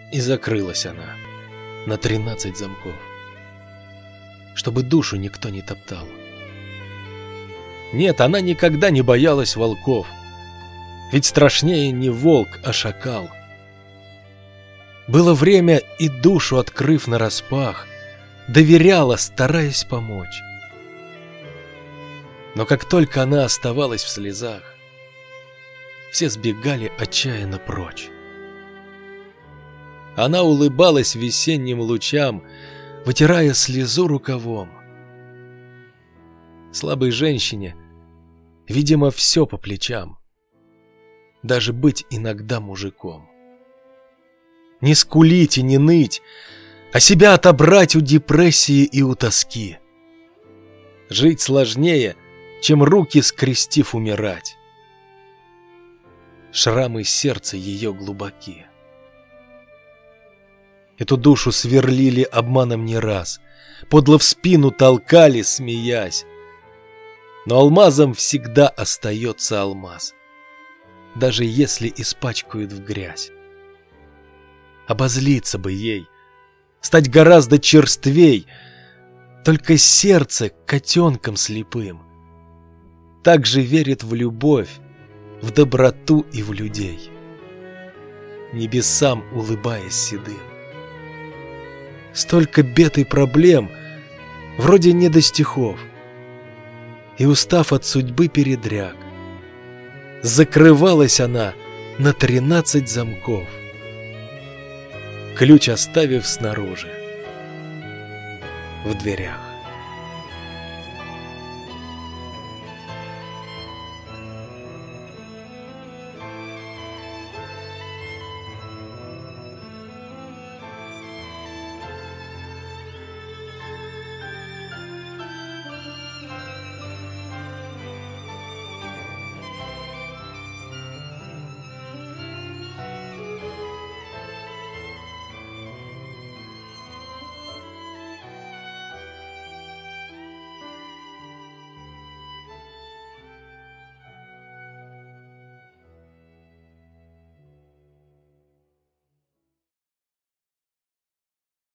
И закрылась она на 13 замков, чтобы душу никто не топтал. Нет, она никогда не боялась волков, ведь страшнее не волк, а шакал. Было время, и душу, открыв нараспах, доверяла, стараясь помочь. Но как только она оставалась в слезах, все сбегали отчаянно прочь. Она улыбалась весенним лучам, вытирая слезу рукавом. Слабой женщине, видимо, все по плечам, даже быть иногда мужиком. Не скулить и не ныть, а себя отобрать у депрессии и у тоски. Жить сложнее, чем руки скрестив умирать. Шрамы сердца ее глубоки. Эту душу сверлили обманом не раз, подло в спину толкали, смеясь. Но алмазом всегда остается алмаз, даже если испачкают в грязь. Обозлиться бы ей, стать гораздо черствей, только сердце котенком слепым так же верит в любовь, в доброту и в людей, небесам улыбаясь седым. Столько бед и проблем, вроде не до стихов, и, устав от судьбы передряг, закрывалась она на 13 замков, ключ оставив снаружи, в дверях.